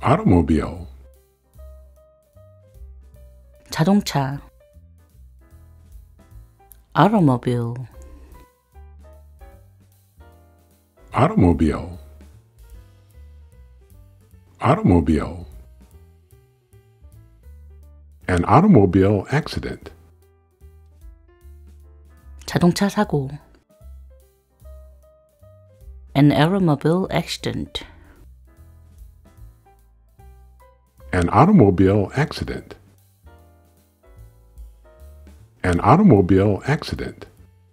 automobile, 자동차 automobile automobile, automobile. An automobile accident, 자동차 사고 an automobile accident an automobile accident, an automobile accident.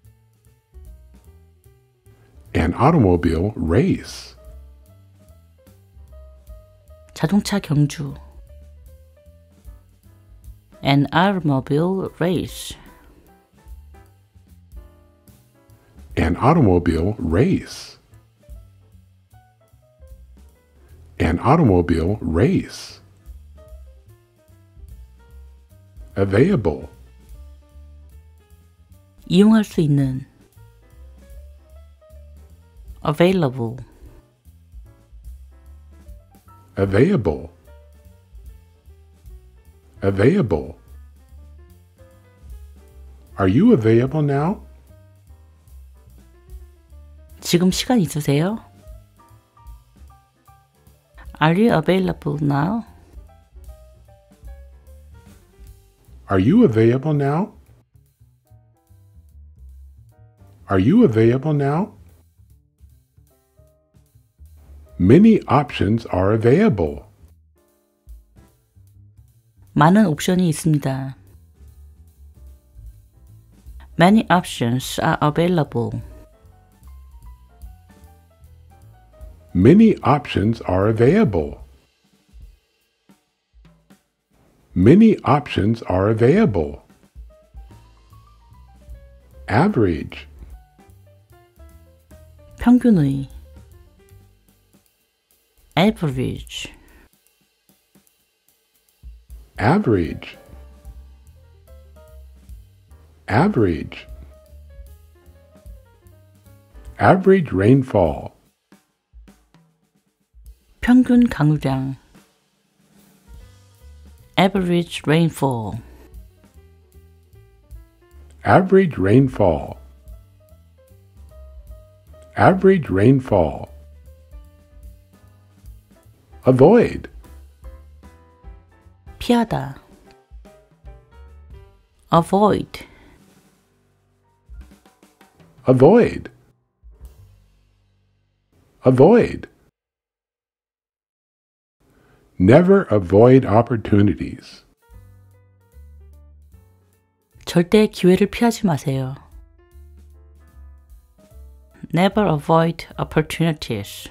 An automobile race, 자동차 경주 an automobile race an automobile race, an automobile race. Available, 이용할 수 있는 available available, available. Are you available now? 지금 시간 있으세요? Are you available now? Are you available now? Are you available now? Many options are available. 많은 옵션이 있습니다. Many options are available. Many options are available. Many options are available. Average, 평균의 average average, average. Average rainfall, 평균 강우량 average rainfall average rainfall, average rainfall. Avoid, 피하다 avoid avoid, avoid. Never avoid opportunities. 절대 기회를 피하지 마세요. Never avoid opportunities.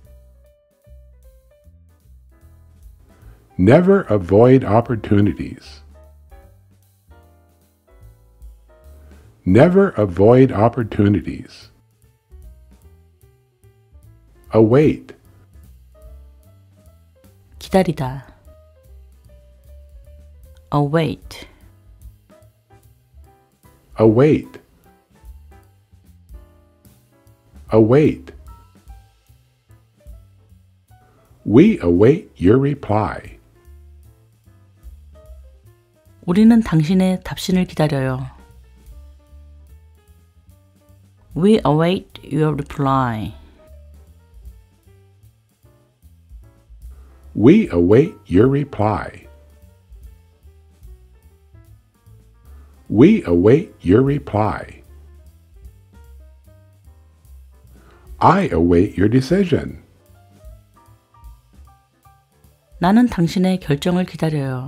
Never avoid opportunities. Never avoid opportunities. Await, 기다리다 await await, await. We await your reply. 우리는 당신의 답신을 기다려요. We await your reply. We await your reply. We await your reply. I await your decision. 나는 당신의 결정을 기다려요.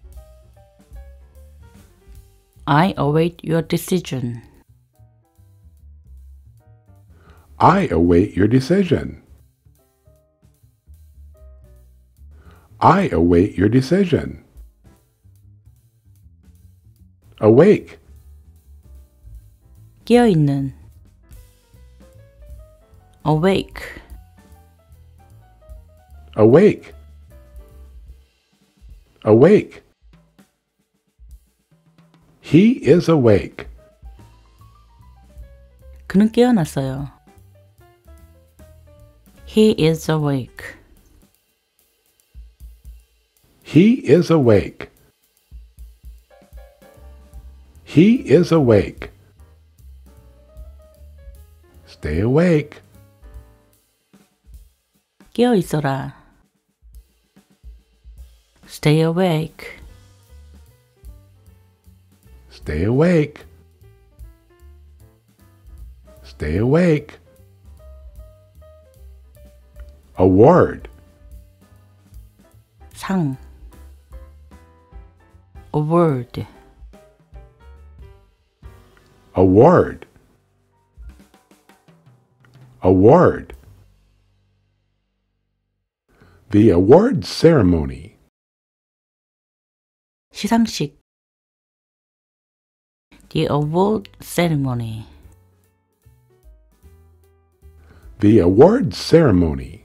I await your decision. I await your decision. I await your decision. Awake, 깨어있는 awake awake, awake. He is awake. 그는 깨어났어요. He is awake. He is awake. He is awake. Stay awake. 깨어 있어라. Stay awake. Stay awake. Stay awake. Award. 상. Award. Award. Award. The award ceremony. 시상식. The award ceremony. The award ceremony.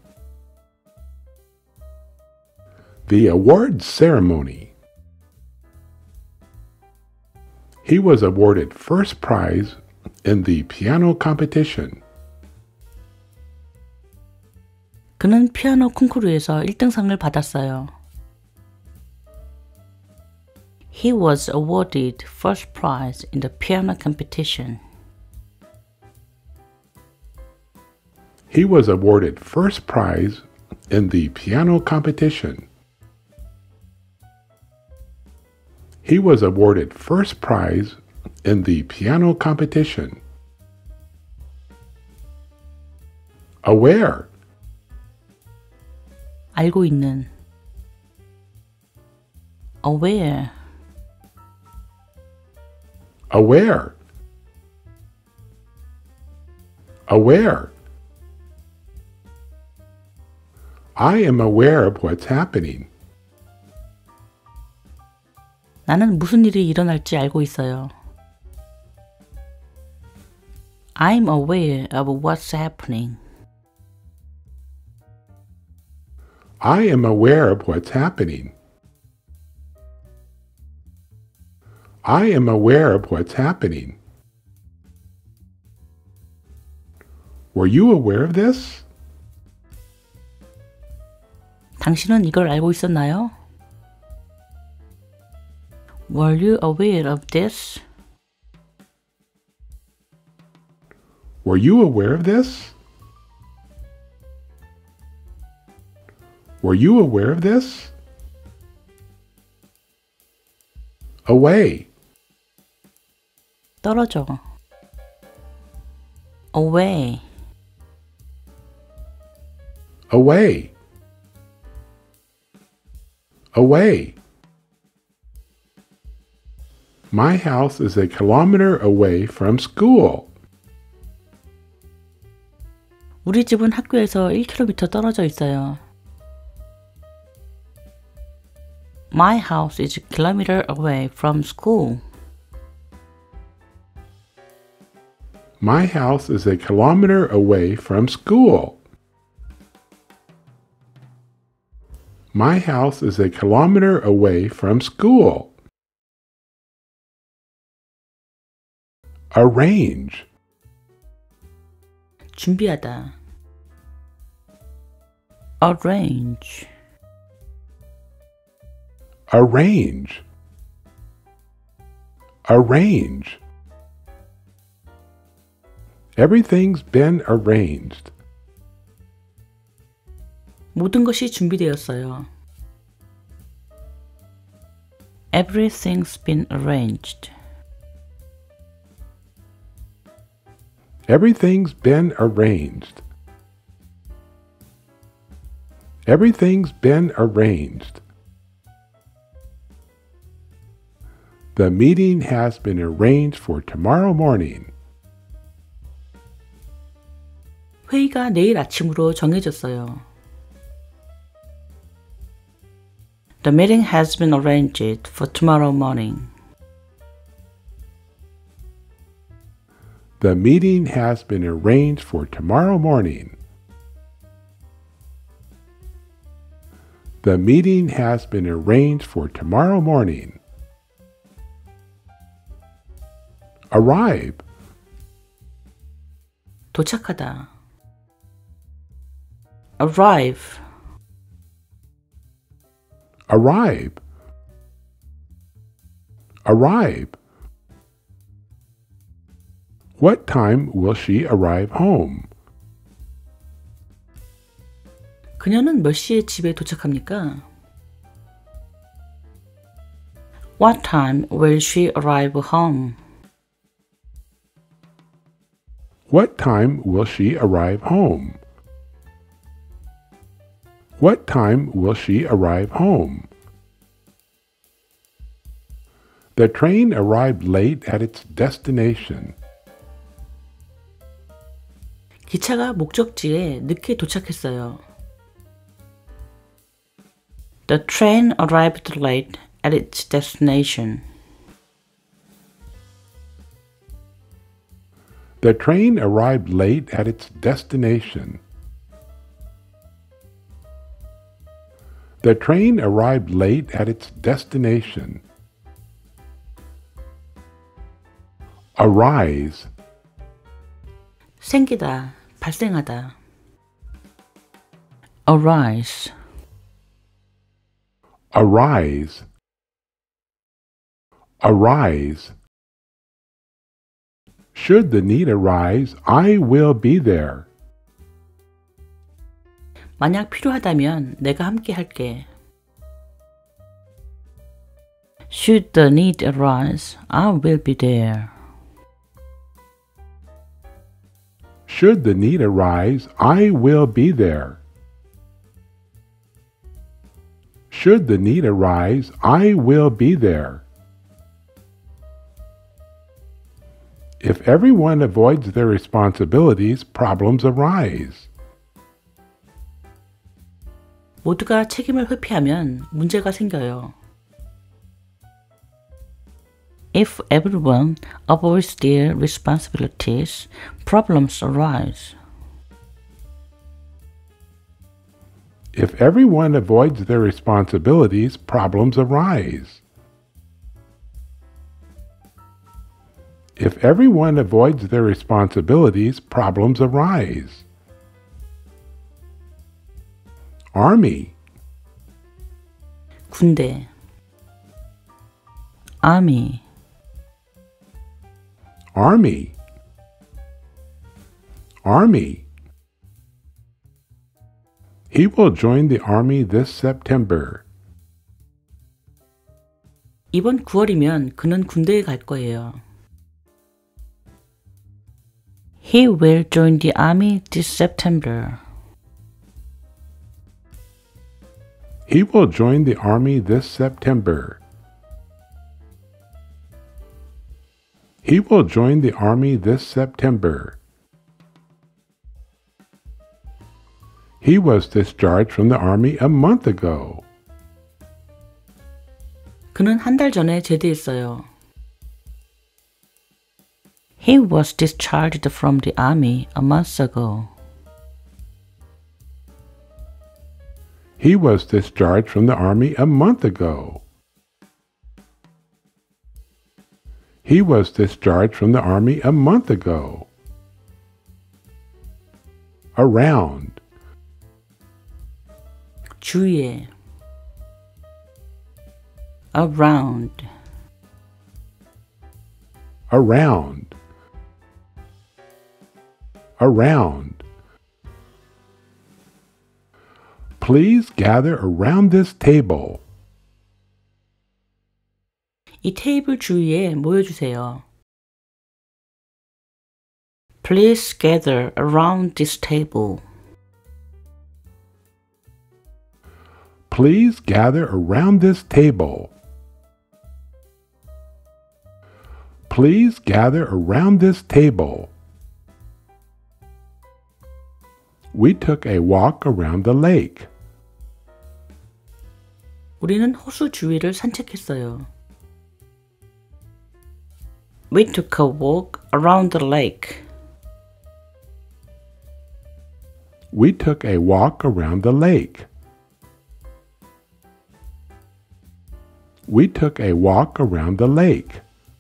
The award ceremony. He was awarded first prize in the piano competition. 그는 피아노 콩쿠르에서 1등상을 받았어요. He was awarded first prize in the piano competition. He was awarded first prize in the piano competition. He was awarded first prize in the piano competition. Aware. 알고 있는. Aware. Aware. Aware. I am aware of what's happening. 나는 무슨 일이 일어날지 알고 있어요. I'm aware of what's happening. I am aware of what's happening. I am aware of what's happening. Were you aware of this? 당신은 이걸 알고 있었나요? Were you aware of this? Were you aware of this? Were you aware of this? Away. 떨어져. Away. Away. Away. My house is a kilometer away from school. 우리 집은 학교에서 1km 떨어져 있어요. My house is a kilometer away from school. My house is a kilometer away from school. My house is a kilometer away from school. Arrange. 준비하다. Arrange. Arrange. Arrange. Everything's been arranged. 모든 것이 준비되었어요. Everything's been arranged. Everything's been arranged. Everything's been arranged. The meeting has been arranged for tomorrow morning. 회의가 내일 아침으로 정해졌어요. The meeting has been arranged for tomorrow morning. The meeting has been arranged for tomorrow morning. The meeting has been arranged for tomorrow morning. Arrive. 도착하다. Arrive. arrive, arrive. What time will she arrive home? 그녀는 몇 시에 집에 도착합니까? What time will she arrive home? What time will she arrive home? What time will she arrive home? The train arrived late at its destination. 기차가 목적지에 늦게 도착했어요. The train arrived late at its destination. The train arrived late at its destination. The train arrived late at its destination. Arise, 생기다, 발생하다. Arise, arise, arise. Should the need arise, I will be there. 만약 필요하다면 내가 함께 할게. Should the need arise, I will be there. Should the need arise, I will be there. Should the need arise, I will be there. If everyone avoids their responsibilities, problems arise. 모두가 책임을 회피하면 문제가 생겨요. If everyone avoids their responsibilities, problems arise. If everyone avoids their responsibilities, problems arise. If everyone avoids their responsibilities, problems arise. Army, 군대, army, army, army. He will join the army this September. 이번 9월이면 그는 군대에 갈 거예요. He will join the army this September. He will join the army this September. He will join the army this September. He was discharged from the army a month ago. 그는 한 달 전에 제대했어요. He was discharged from the army a month ago. He was discharged from the army a month ago. He was discharged from the army a month ago. Around, 주위에, around, around, around. Please gather around this table. 이 테이블 주위에 모여주세요. Please gather around this table. Please gather around this table. Please gather around this table. We took a walk around the lake. 우리는 호수 주위를 산책했어요. We took a walk around the lake. We took a walk around the lake. We took a walk around the lake.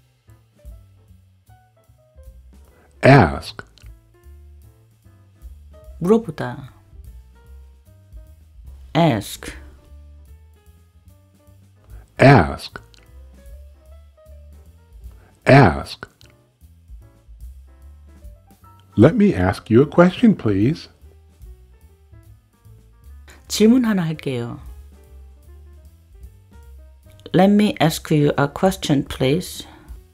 Ask, 물어보다. Ask. ask, ask. Let me ask you a question, please. 질문 하나 할게요. Let me ask you a question, please.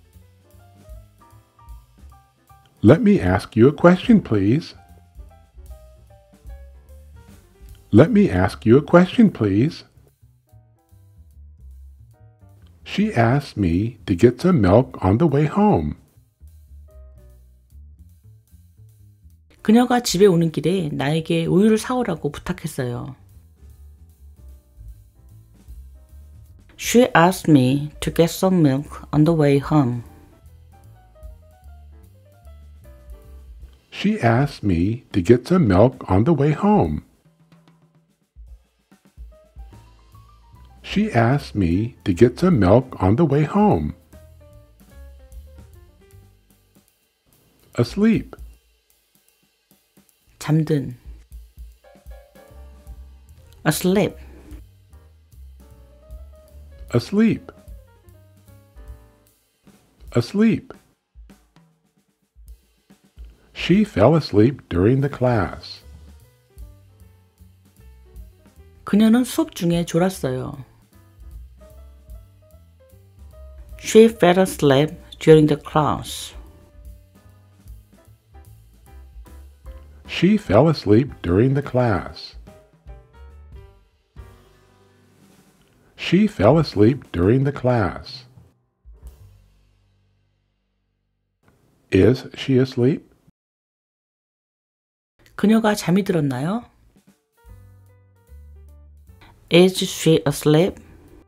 Let me ask you a question, please. Let me ask you a question, please. She asked me to get some milk on the way home. 그녀가 집에 오는 길에 나에게 우유를 사오라고 부탁했어요. She asked me to get some milk on the way home. She asked me to get some milk on the way home. She asked me to get some milk on the way home. Asleep. 잠든. Asleep. Asleep. Asleep. She fell asleep during the class. 그녀는 수업 중에 졸았어요. She fell asleep during the class. She fell asleep during the class. She fell asleep during the class. Is she asleep? 그녀가 잠이 들었나요? Is she asleep?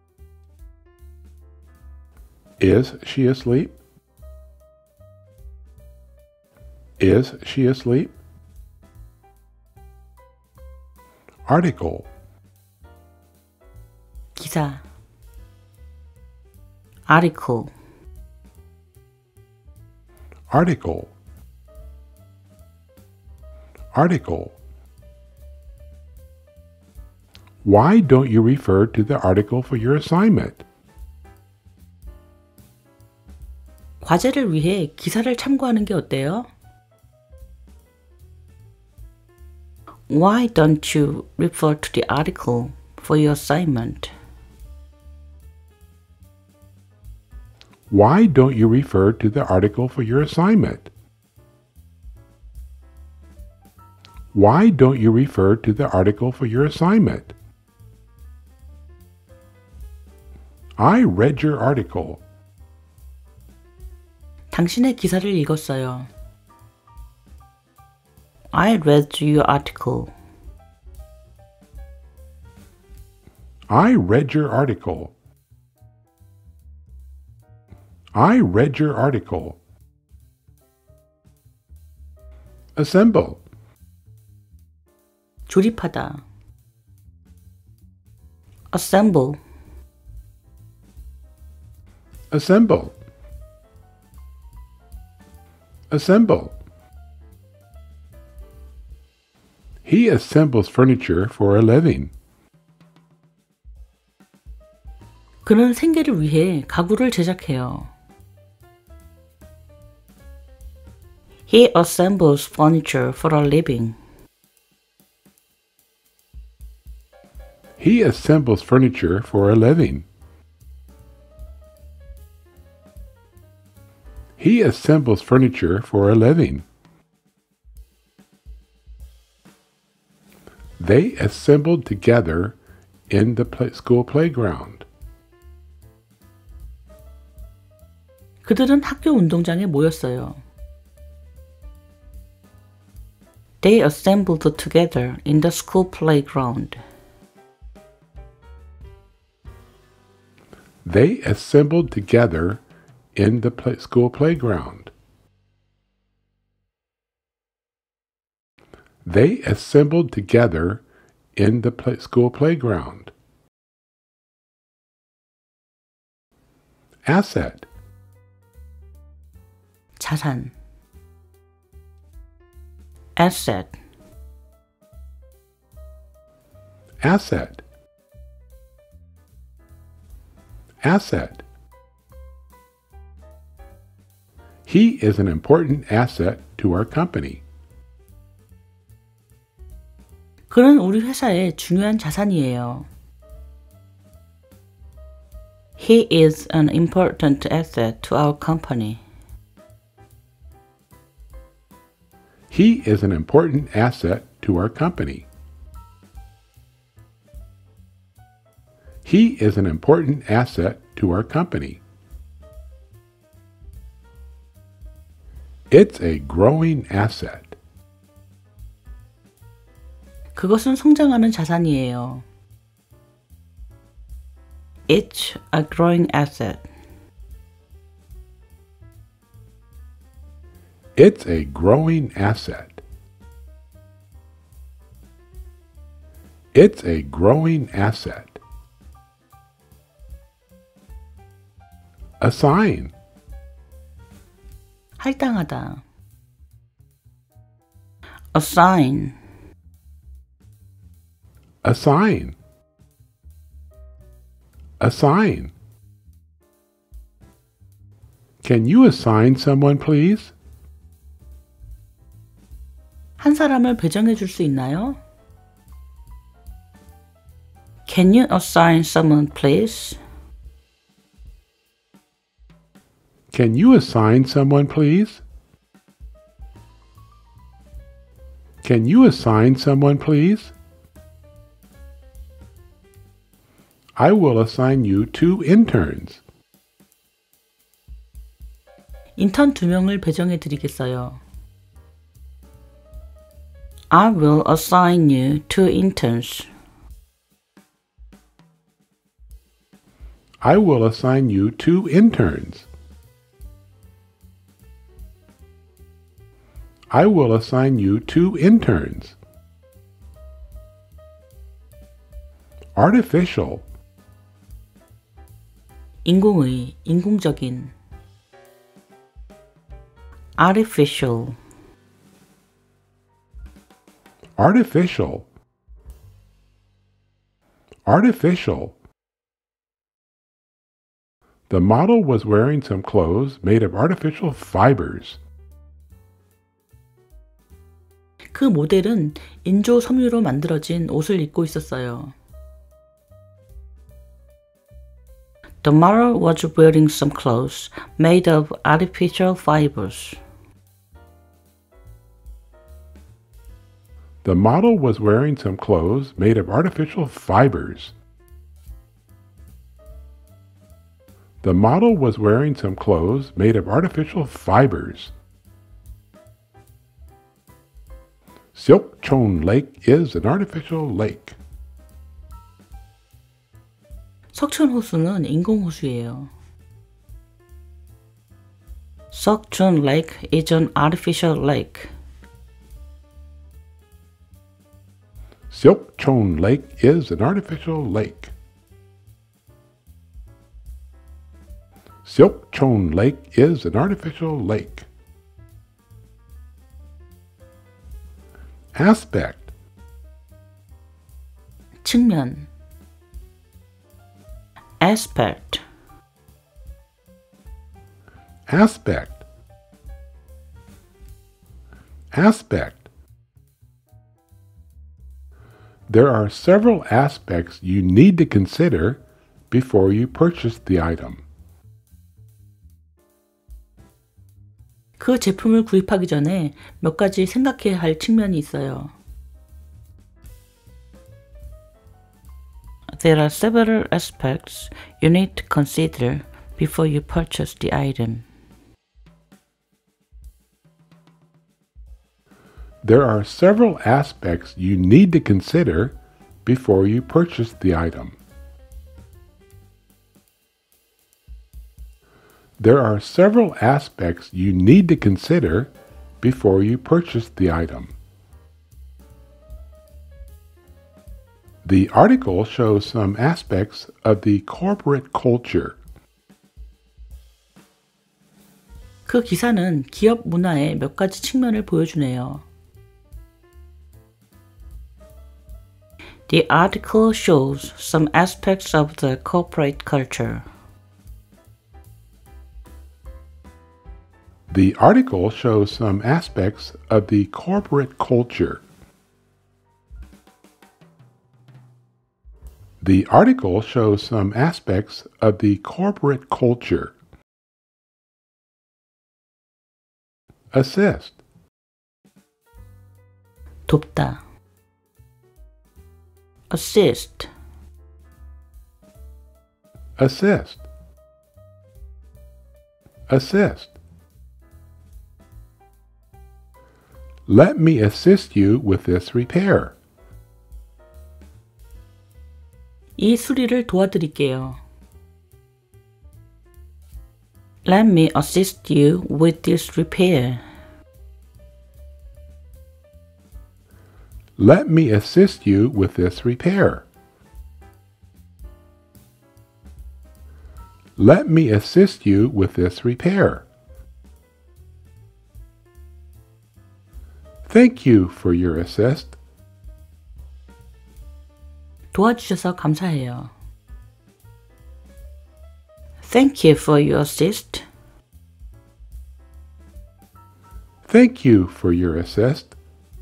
Is she asleep? Is she asleep? Article. 기사. article. Article. Article. Why don't you refer to the article for your assignment? 과제를 위해 기사를 참고하는 게 어때요? Why don't you refer to the article for your assignment? Why don't you refer to the article for your assignment? Why don't you refer to the article for your assignment? I read your article. 당신의 기사를 읽었어요. I read your article. I read your article. I read your article. Assemble. 조립하다. assemble. Assemble. Assemble. He assembles furniture for a living. 그는 생계를 위해 가구를 제작해요. He assembles furniture for a living. He assembles furniture for a living. He assembles furniture for a living. They assembled together in the school playground. 그들은 학교 운동장에 모였어요. They assembled together in the school playground. They assembled together in the school playground. They assembled together in the school playground. Asset. 자산. asset. Asset. asset. He is an important asset to our company. 그는 우리 회사의 중요한 자산이에요. He is an important asset to our company. He is an important asset to our company. He is an important asset to our company. It's a growing asset. 그것은 성장하는 자산이에요. It's a growing asset. It's a growing asset. It's a growing asset. Assign. 할당하다. Assign. Assign. Assign. Can you assign someone, please? 한 사람을 배정해 줄 수 있나요? Can you assign someone, please? Can you assign someone, please? Can you assign someone, please? I will assign you 2 interns. 인턴 2명을 배정해 드리겠어요. I will assign you 2 interns. I will assign you 2 interns. I will assign you 2 interns. Artificial. 인공의, 인공적인. Artificial. Artificial. Artificial. The model was wearing some clothes made of artificial fibers. 그 모델은 인조 섬유로 만들어진 옷을 입고 있었어요. The model was wearing some clothes made of artificial fibers. The model was wearing some clothes made of artificial fibers. The model was wearing some clothes made of artificial fibers. Seokcheon Lake is an artificial lake. 석촌 호수는 인공 호수예요. Seokcheon Lake is an artificial lake. Seokcheon Lake is an artificial lake. Seokcheon Lake is an artificial lake. Aspect. 측면. Aspect. Aspect. Aspect. There are several aspects you need to consider before you purchase the item. 그 제품을 구입하기 전에 몇 가지 생각해야 할 측면이 있어요. There are several aspects you need to consider before you purchase the item. There are several aspects you need to consider before you purchase the item. There are several aspects you need to consider before you purchase the item. The article shows some aspects of the corporate culture. 그 기사는 기업 문화의 몇 가지 측면을 보여주네요. The article shows some aspects of the corporate culture. The article shows some aspects of the corporate culture. The article shows some aspects of the corporate culture. Assist. 돕다. assist, assist, assist. Let me assist you with this repair. 이 수리를 도와드릴게요. Let me assist you with this repair. Let me assist you with this repair. Let me assist you with this repair. Thank you for your assist. 도와주셔서 감사해요. Thank you for your assist. Thank you for your assist.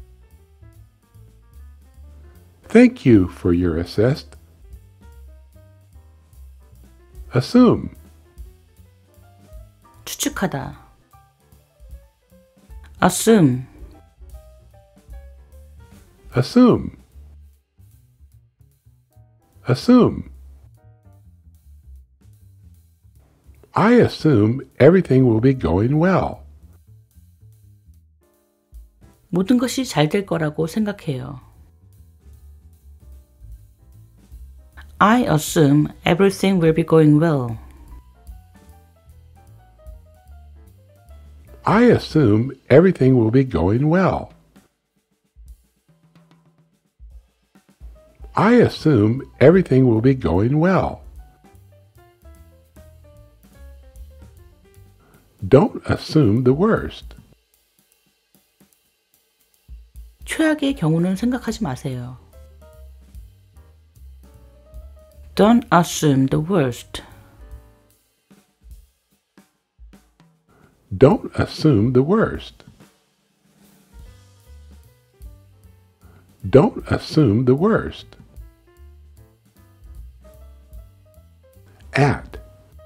Thank you for your assist. Assume. 추측하다. assume, Assume. Assume. I assume everything will be going well. 모든 것이 잘 될 거라고 생각해요. I assume everything will be going well. I assume everything will be going well. I assume everything will be going well. Don't assume the worst. 최악의 경우는 생각하지 마세요. Don't assume the worst. Don't assume the worst. Don't assume the worst. At.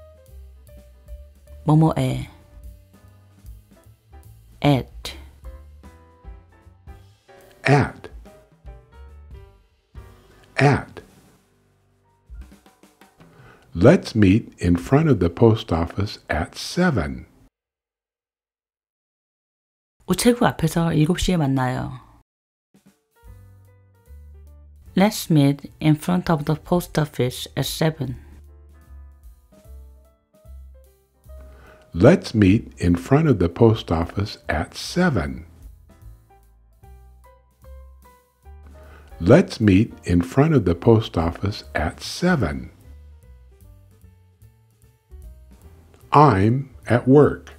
뭐뭐에 at At. At. Let's meet in front of the post office at 7. 우체국 앞에서 7시에 만나요. Let's meet in front of the post office at 7. Let's meet in front of the post office at 7. Let's meet in front of the post office at 7. I'm at work.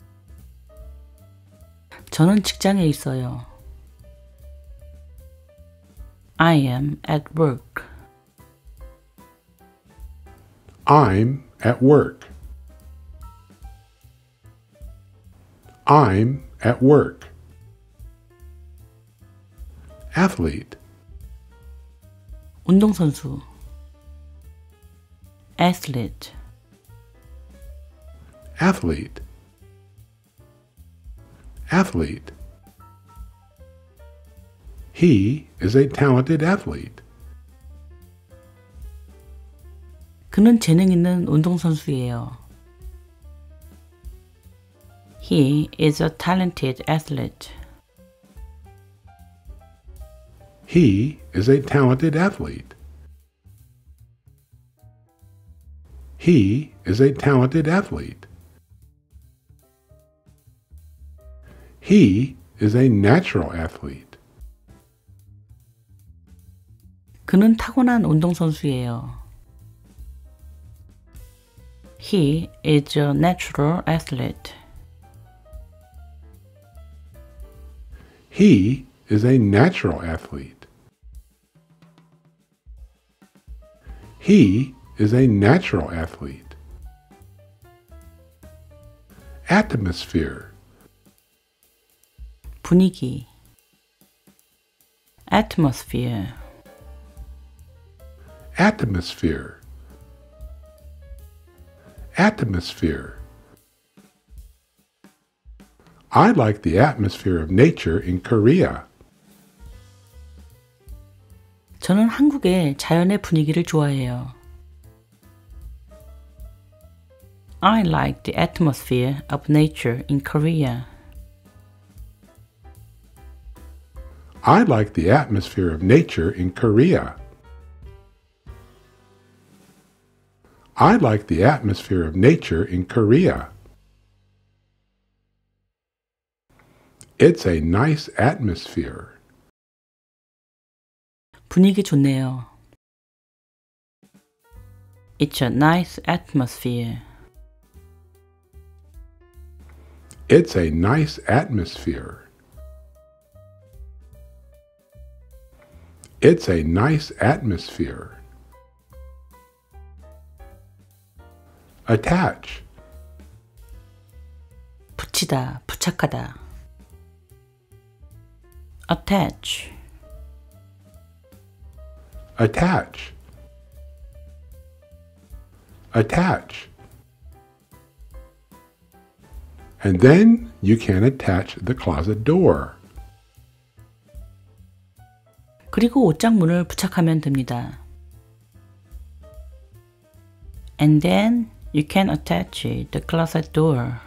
저는 직장에 있어요. I am at work. I'm at work. I'm at work. Athlete. 운동선수 athlete, Athlete. Athlete. He is a talented athlete. 그는 재능 있는 운동선수예요. He is a talented athlete. He is a talented athlete. He is a talented athlete. He is a natural athlete. 그는 타고난 운동선수예요. He is a natural athlete. He is a natural athlete. He is a natural athlete. atmosphere, 분위기, atmosphere, atmosphere, atmosphere. I like the atmosphere of nature in Korea. 저는 한국의 자연의 분위기를 좋아해요. I like the atmosphere of nature in Korea. I like the atmosphere of nature in Korea. I like the atmosphere of nature in Korea. It's a nice atmosphere. 분위기 좋네요. It's a nice atmosphere. It's a nice atmosphere. It's a nice atmosphere. Attach. 붙이다, 부착하다. Attach. Attach. Attach. And then you can attach the closet door. 그리고 옷장문을 부착하면 됩니다. And then you can attach the closet door.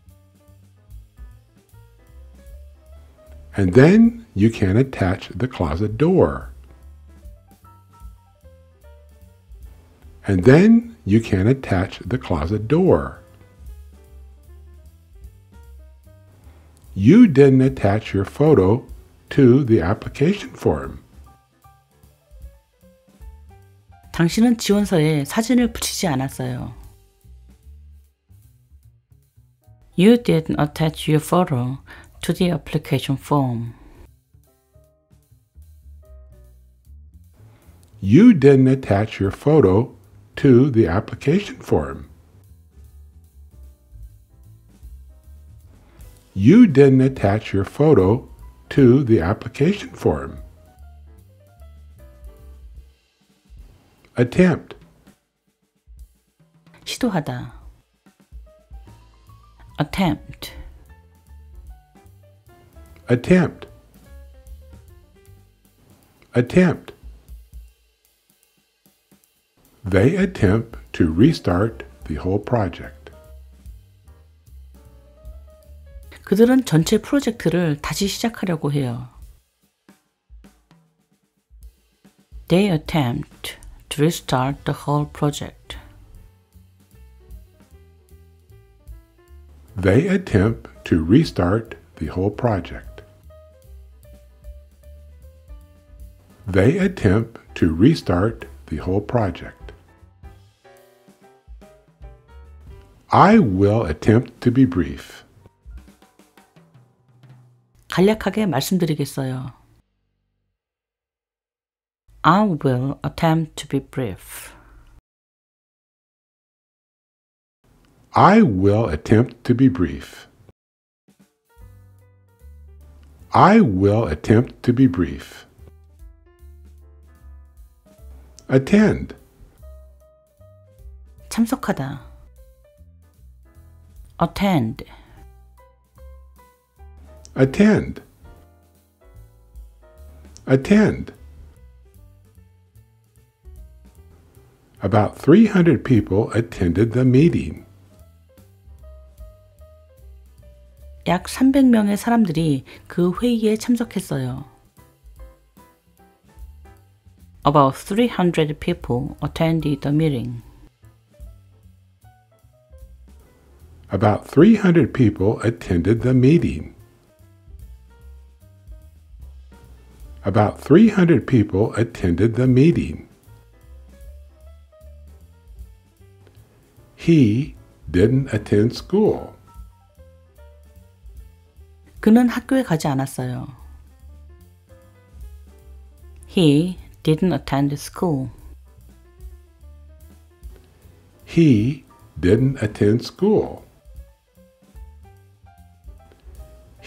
And then you can attach the closet door. And then you can attach the closet door. You didn't attach your photo to the application form. 당신은 지원서에 사진을 붙이지 않았어요. You didn't attach your photo to the application form. You didn't attach your photo to the application form. You didn't attach your photo to the application form. Attempt. 시도하다. Attempt. Attempt. Attempt. They attempt to restart the whole project. 그들은 전체 프로젝트를 다시 시작하려고 해요. They attempt to restart the whole project. They attempt to restart the whole project. They attempt to restart the whole project. I will attempt to be brief. 간략하게 말씀드리겠어요. I will attempt to be brief. I will attempt to be brief. I will attempt to be brief. Attend. 참석하다. Attend. Attend. Attend. About 300 people attended the meeting. 약 300명의 사람들이 그 회의에 참석했어요. About 300 people attended the meeting. About 300 people attended the meeting. About 300 people attended the meeting. He didn't attend school. 그는 학교에 가지 않았어요. He didn't attend school. He didn't attend school.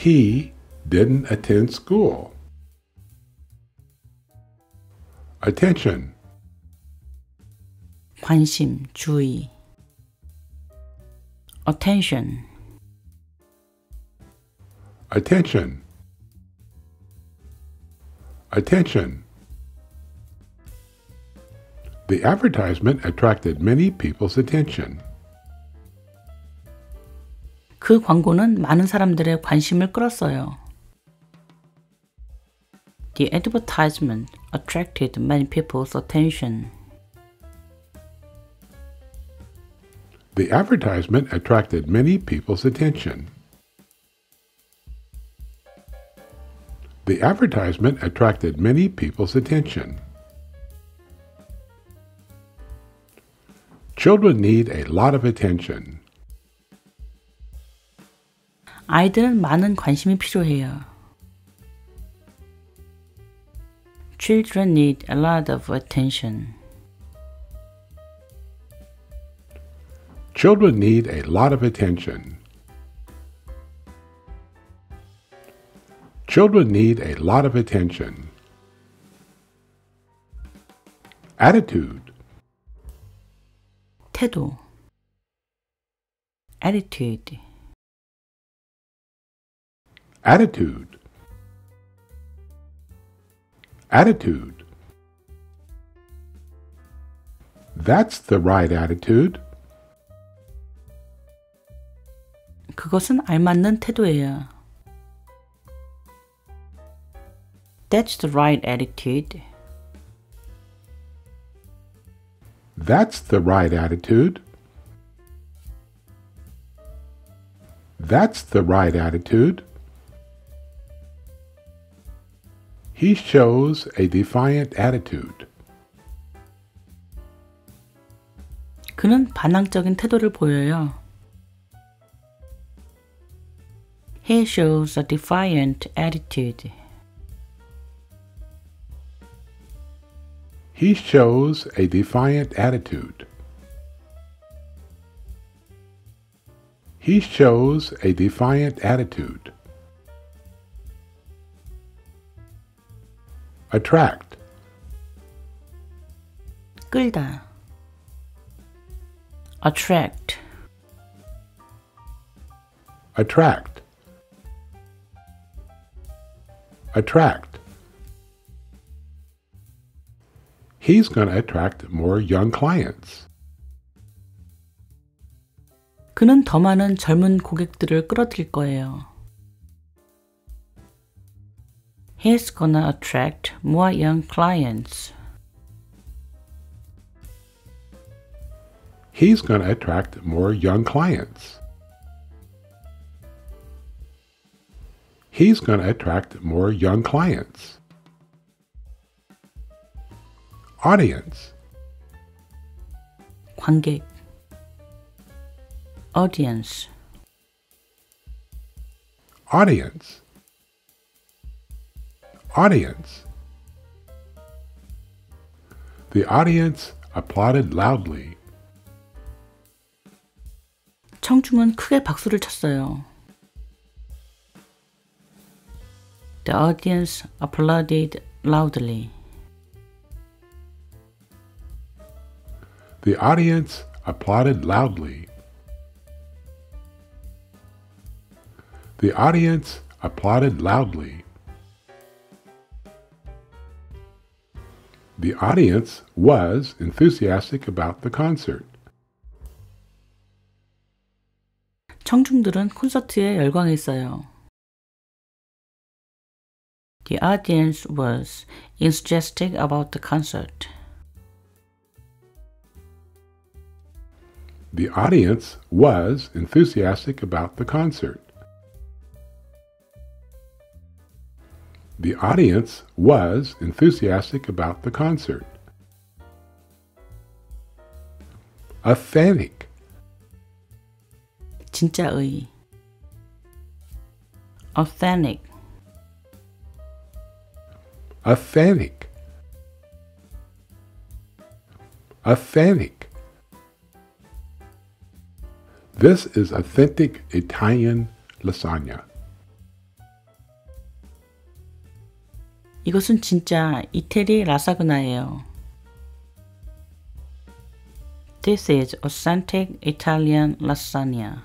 He didn't attend school. Attention. 관심, 주의. attention, Attention. Attention. The advertisement attracted many people's attention. 그 광고는 많은 사람들의 관심을 끌었어요. The advertisement attracted many people's attention. The advertisement attracted many people's attention. The advertisement attracted many people's attention. Children need a lot of attention. 아이들은 많은 관심이 필요해요. Children need a lot of attention. Children need a lot of attention. Children need a lot of attention. Attitude. 태도, attitude, Attitude. Attitude. That's the right attitude. 그것은 알맞는 태도예요. That's the right attitude. That's the right attitude. That's the right attitude. He shows a defiant attitude. 그는 반항적인 태도를 보여요. He shows a defiant attitude. He shows a defiant attitude. He shows a defiant attitude. Attract. 끌다, attract, Attract. Attract. He's going to attract more young clients. 그는 더 많은 젊은 고객들을 끌어들일 거예요. He's gonna attract more young clients. He's going to attract more young clients. He's going to attract more young clients. Audience. 관객, audience, Audience. Audience. The audience applauded loudly. 청중은 크게 박수를 쳤어요. The audience applauded loudly. The audience applauded loudly. The audience applauded loudly. The audience was enthusiastic about the concert. 청중들은 콘서트에 열광했어요. The audience was enthusiastic about the concert. The audience was enthusiastic about the concert. The audience was enthusiastic about the concert. Authentic. 진짜의, authentic, Authentic. Authentic. This is authentic Italian lasagna. 이것은 진짜 이태리 라사그나예요. This is authentic Italian lasagna.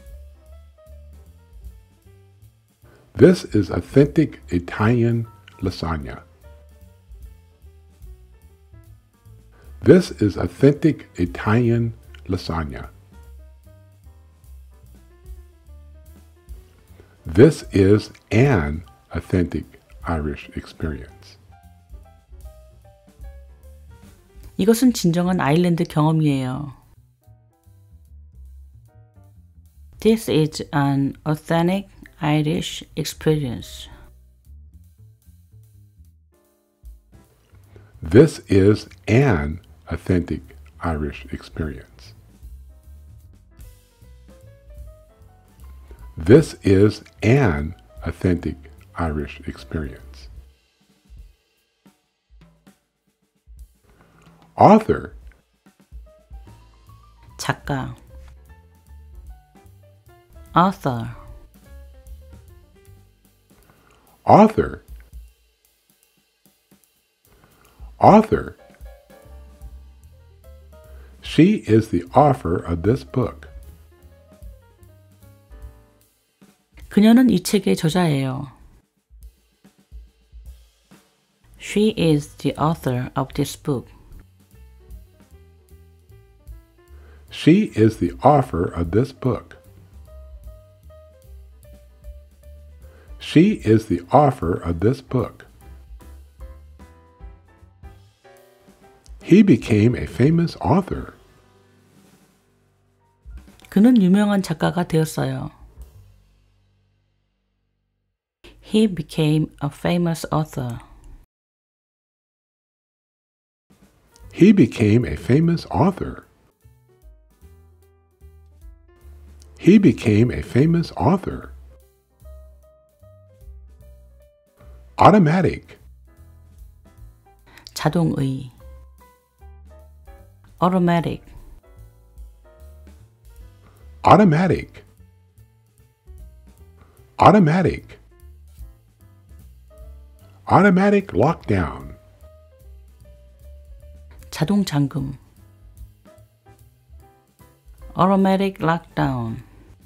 This is authentic Italian lasagna. This is authentic Italian lasagna. This is an authentic Irish experience. 이것은 진정한 아일랜드 경험이에요. This is an authentic Irish experience. This is an authentic Irish experience. This is an authentic Irish experience. Author, 작가. Author. author, author. She is the author of this book. 그녀는 이 책의 저자예요. She is the author of this book. She is the author of this book. She is the author of this book. He became a famous author. 그는 유명한 작가가 되었어요. He became a famous author. He became a famous author. He became a famous author. Automatic, 자동의. Automatic. automatic, automatic, automatic lockdown, 자동 잠금. Automatic lockdown.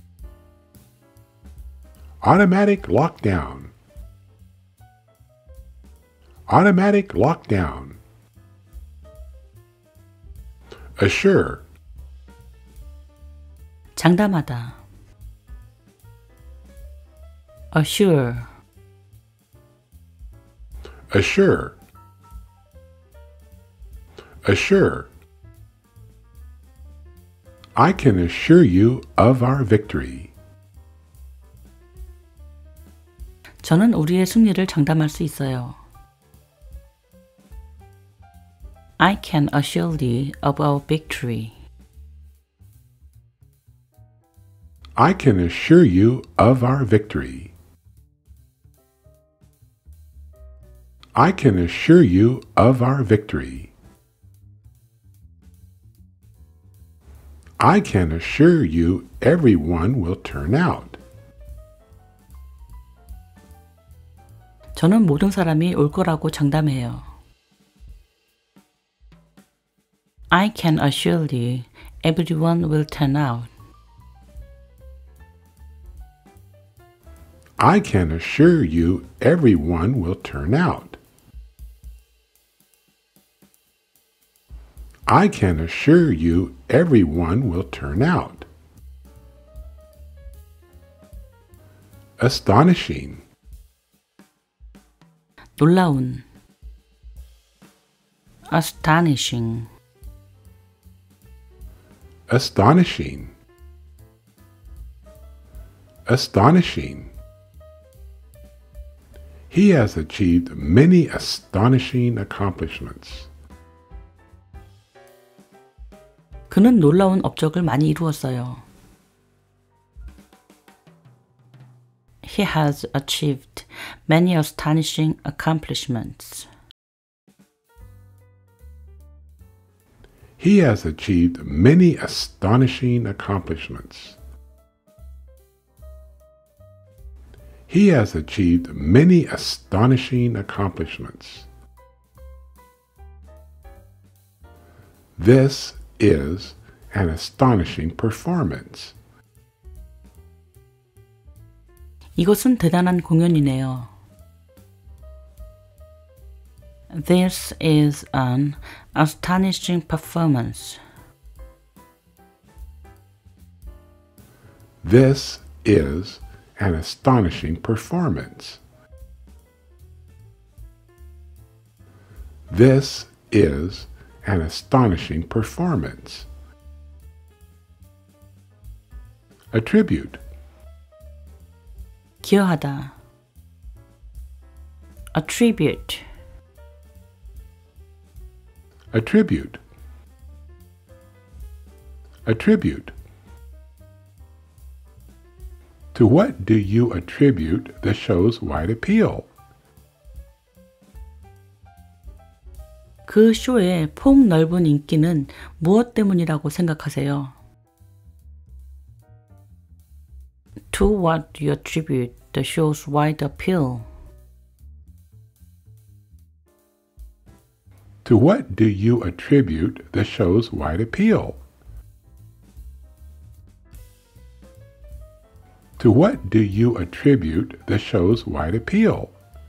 automatic lockdown, automatic lockdown. Assure, 장담하다. Assure. assure, assure. I can assure you of our victory. 저는 우리의 승리를 장담할 수 있어요. I can assure you of our victory. I can assure you of our victory. I can assure you of our victory. I can assure you everyone will turn out. 저는 모든 사람이 올 거라고 장담해요. I can assure you everyone will turn out. I can assure you everyone will turn out. I can assure you everyone will turn out. Astonishing, 놀라운. Astonishing. astonishing, astonishing. He has achieved many astonishing accomplishments. 그는 놀라운 업적을 많이 이루었어요. He has achieved many astonishing accomplishments. He has achieved many astonishing accomplishments. He has achieved many astonishing accomplishments. This is an astonishing performance. 이것은 대단한 공연이네요. This is an astonishing performance. This is an astonishing performance. This is an astonishing performance. Attribute. 기여하다. attribute. Attribute. Attribute. To what do you attribute the show's wide appeal? 그 쇼의 폭넓은 인기는 무엇 때문이라고 생각하세요? To what do you attribute the show's wide appeal? To what do you attribute the show's wide appeal? To what do you attribute the show's wide appeal?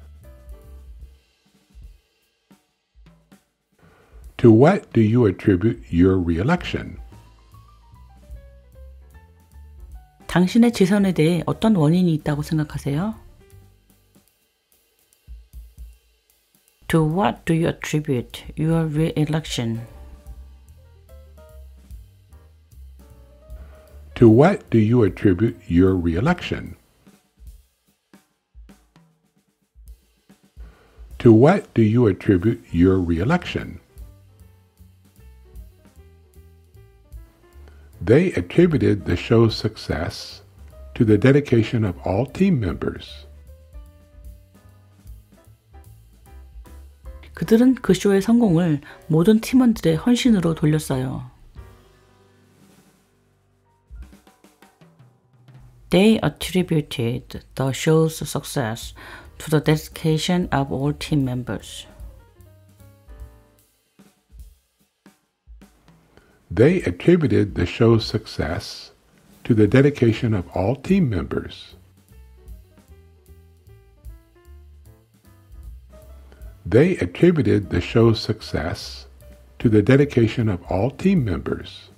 To what do you attribute your re-election? 당신의 재선에 대해 어떤 원인이 있다고 생각하세요? To what do you attribute your re-election? To what do you attribute your re-election? To what do you attribute your re-election? They attributed the show's success to the dedication of all team members. 그들은 그 쇼의 성공을 모든 팀원들의 헌신으로 돌렸어요. They attributed the show's success to the dedication of all team members. They attributed the show's success to the dedication of all team members. They attributed the show's success to the dedication of all team members.